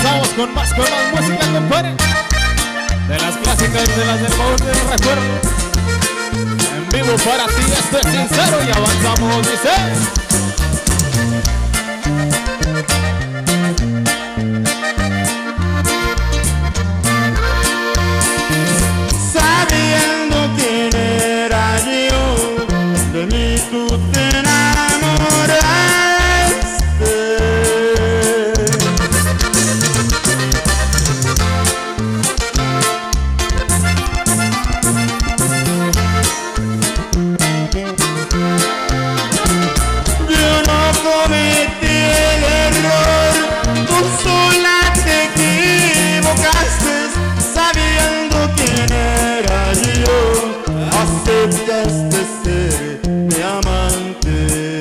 avanzamos con más música, compadre. De las clásicas, de las del baúl del recuerdo. En vivo para ti, esto es sincero y avanzamos, dice. Sabiendo quién era yo, de mí tú te enamoraste. Yo no cometí el error, tú sola te equivocaste, sabiendo quién era yo, aceptaste ser mi amante.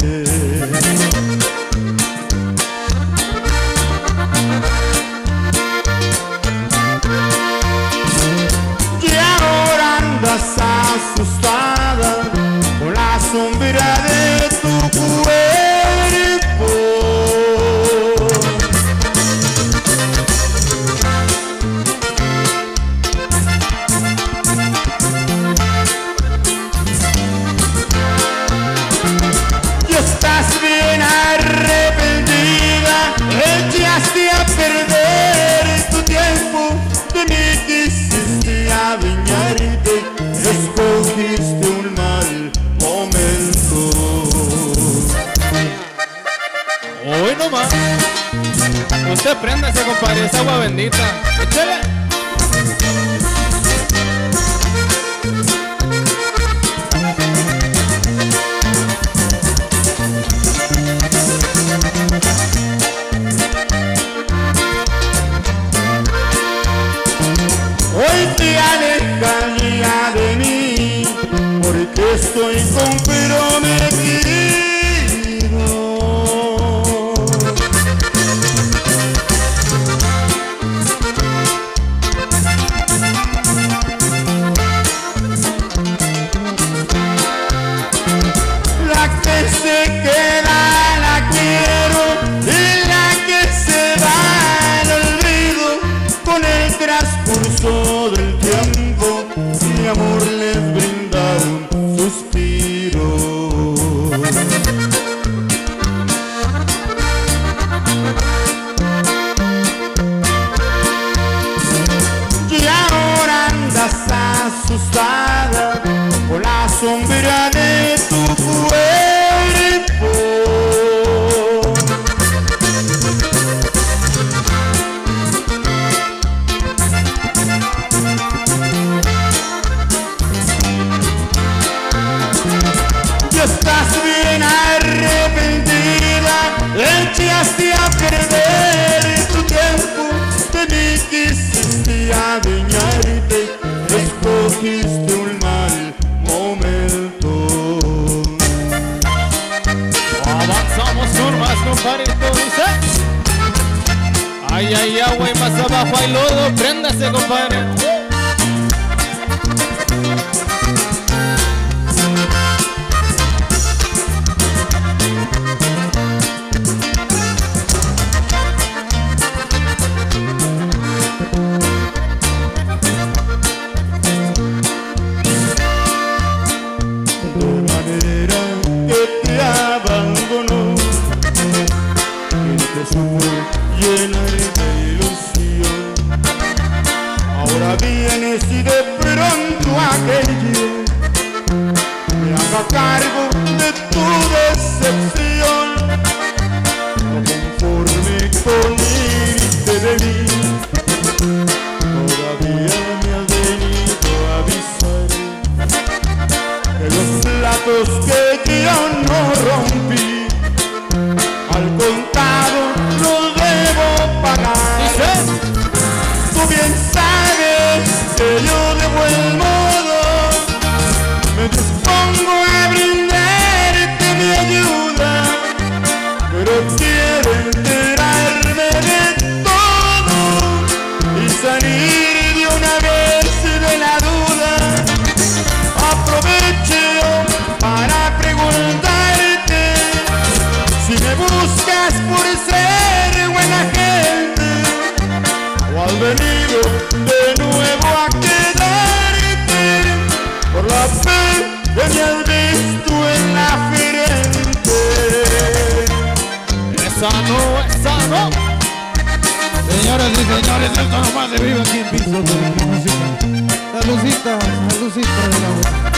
Y ahora andas asustada con la sombra de tu cuerpo. Y estás bien arrepentida, echaste a perder tu tiempo, de mí quisiste adueñarte, escogiste un mal momento. Hoy nomás. Usted préndase, compadre, esa agua bendita. Échale. Hoy te alejas ya de mí, porque estoy comprometido. La que se queda la quiero, y la que se va al olvido. Con el transcurso del tiempo, mi amor les brinda un suspiro. Y ahora andas asustada con la sombra de tu cuerpo. Y estás bien arrepentida, echaste a perder tu tiempo, de mí quisiste adueñarte, escogiste un mal momento. Avanzamos con más, compadrito, dice. Ay, ay, agua y más abajo hay lodo. Préndase, compadre. De manera que te abandonó, que te supo llenar de ilusión. Ahora vienes y de pronto aquello me haga cargo de tu decepción. No conforme con irte de mí, todavía me has venido a avisar que los platos que yo no rompí, al contado los debo pagar. Tú bien sabes que yo de buen modo me dispongo a brindarte mi ayuda, Manzano. Señoras y señores, esto nomás se vive aquí en piso de la música. Salucita, salucita de la música.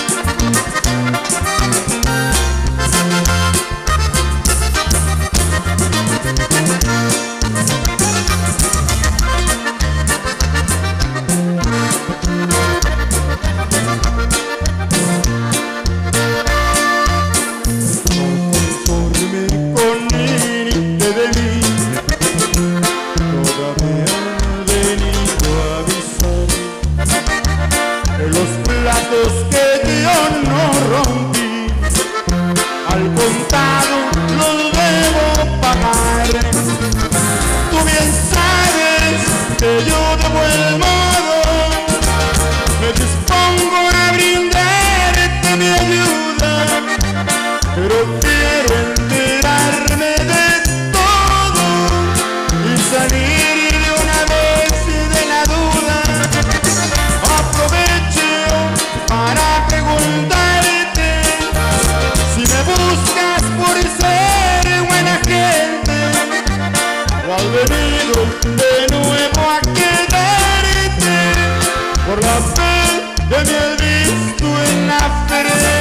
Que yo no rompí, al contado los debo pagar. Tú bien sabes que yo de buen modo me dispongo a brindarte mi ayuda, pero quiero enterarme de todo y salir de una vez de la duda. Aprovecho para preguntarte si me buscas por ser buena gente o has venido de nuevo a quedarte por la fe que me has visto en la frente.